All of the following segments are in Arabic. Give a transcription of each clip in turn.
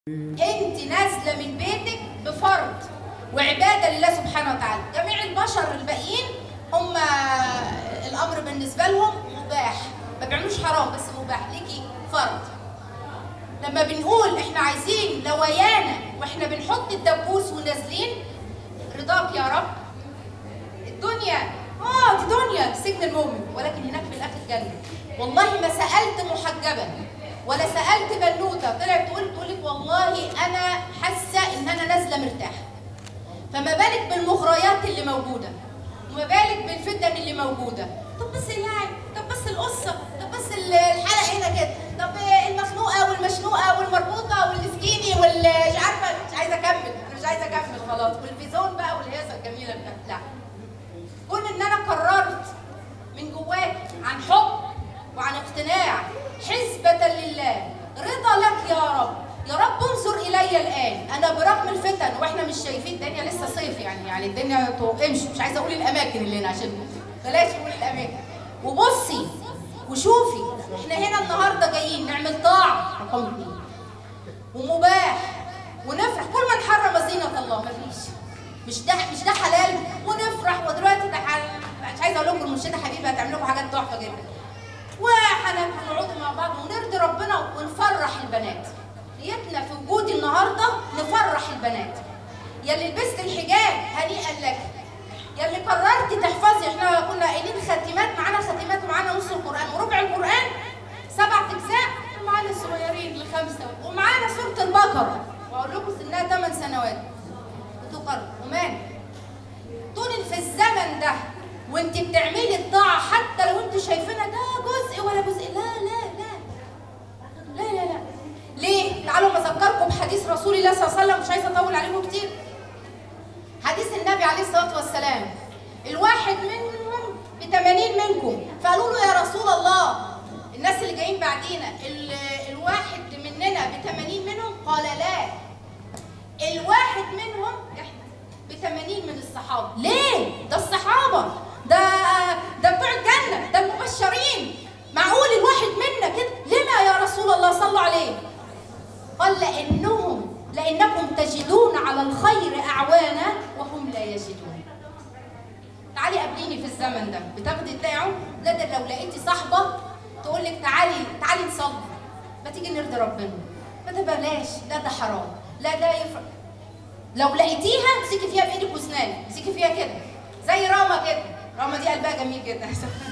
انت نازله من بيتك بفرض وعباده لله سبحانه وتعالى. جميع البشر الباقيين هم الامر بالنسبه لهم مباح، ما بيعملوش حرام بس مباح، ليكي فرض. لما بنقول احنا عايزين نوايانا واحنا بنحط الدبوس ونازلين رضاك يا رب، الدنيا دي دنيا سجن المؤمن، ولكن هناك في الاخر جنه. والله ما سالت محجبه ولا سالت بنوته طلعت تقول لك والله انا حاسه ان انا نازله مرتاحه. فما بالك بالمغريات اللي موجوده، وما بالك بالفتن اللي موجوده. طب بس اللعب، طب بس القصه، طب بس الحلقه هنا كده، طب المخنوقه والمشنوقه والمربوطه والسكيني مش عارفه، مش عايزه اكمل، انا مش عايزه اكمل خلاص، والفيزون بقى والهيصه الجميله بتاعت لا. كون ان انا قررت من جواك عن حب وعن اقتناع حسبة لله، رضا لك يا رب، يا رب انظر الي الان. انا برغم الفتن واحنا مش شايفين الدنيا لسه صيف يعني الدنيا امشي، مش عايزه اقول الاماكن اللي هنا عشان بلاش اقول الاماكن. وبصي وشوفي احنا هنا النهارده جايين نعمل طاعه رقم 2 ومباح ونفرح. كل ما نحرم زينه الله مفيش، مش ده حلال ونفرح. ودلوقتي ده مش عايزه اقول لكم المرشده حبيبه هتعمل لكم حاجات تحفه جدا، وهنقعد مع بعض ونرضي ربنا ونفرح البنات. نيتنا في وجودي النهارده نفرح البنات. يلي لبست الحجاب هنيئا لك، يلي قررتي تحفظي. احنا كنا قايلين ختمات، معانا ختمات ومعانا نص القران وربع القران 7 اجزاء، ومعانا الصغيرين ل5، ومعانا سوره البقره واقول لكم سنها 8 سنوات بتقرأ. ومان طول في الزمن ده وانت بتعملي الطاعه حتى لو انت شايفينها ده جزء ولا جزء، لا لا لا لا لا لا. ليه؟ تعالوا بذكركم بحديث رسول الله صلى الله عليه وسلم، مش عايزه اطول عليكم كتير. حديث النبي عليه الصلاه والسلام، الواحد منهم ب80 منكم، فقالوا له يا رسول الله الناس اللي جايين بعدينا الواحد مننا ب80 منهم؟ قال لا، الواحد منهم احنا ب80 من الصحابه. ليه؟ ده الصحابه، ده بتوع الجنه، ده المبشرين، معقول الواحد منا كده؟ لما يا رسول الله صلوا عليه؟ قال لانكم تجدون على الخير اعوانا وهم لا يجدون. تعالي قابليني في الزمن ده بتاخدي تلاقوا لا، ده لو لقيتي صاحبه تقول لك تعالي نصلي، ما تيجي نرضي ربنا، ما ده بلاش، ده حرام، لا ده يفرق. لو لقيتيها امسكي فيها بايدك واسنانك، امسكي فيها كده زي راما كده. راما دي قلبها جميل جدا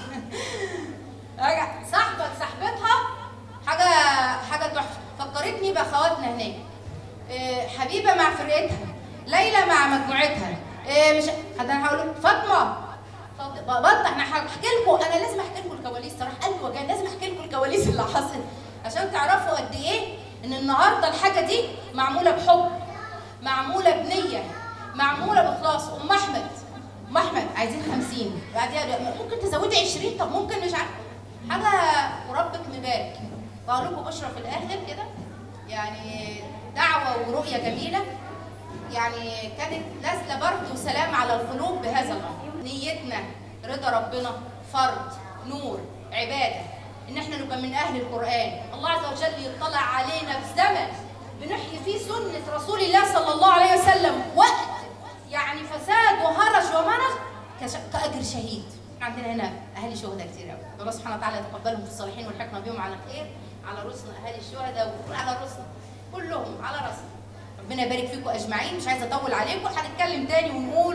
صاحبتها حاجه تحفه. فكرتني باخواتنا هناك، حبيبه مع فرقتها، ليلى مع مجموعتها، مش انا هقول فاطمه احنا هحكي لكم، انا لازم احكي لكم الكواليس صراحه، قلبي وجعني لازم احكي لكم الكواليس اللي حصلت عشان تعرفوا قد ايه ان النهارده الحاجه دي معموله بحب، معموله بنيه، معموله باخلاص. ام احمد عايزين 50، بعديها ممكن تزودي 20، طب ممكن مش عارفه حاجه وربك مبارك. بقول لكم بشرى في الاخر كده يعني دعوه ورؤيه جميله، يعني كانت نازله برد وسلام على القلوب بهذا الامر. نيتنا رضا ربنا، فرض، نور، عباده، ان احنا نبقى من اهل القران. الله عز وجل يطلع علينا في زمن بنحيي فيه سنه رسول الله صلى الله عليه وسلم، وقت يعني فساد وهرج ومرج كاجر شهيد. عندنا هنا اهالي شهداء كتير قوي، الله سبحانه وتعالى يتقبلهم في الصالحين والحكمه بهم على خير، على رؤوسنا اهالي الشهداء وعلى رؤوسنا كلهم على راسنا. ربنا يبارك فيكم اجمعين، مش عايزه اطول عليكم، هنتكلم تاني ونقول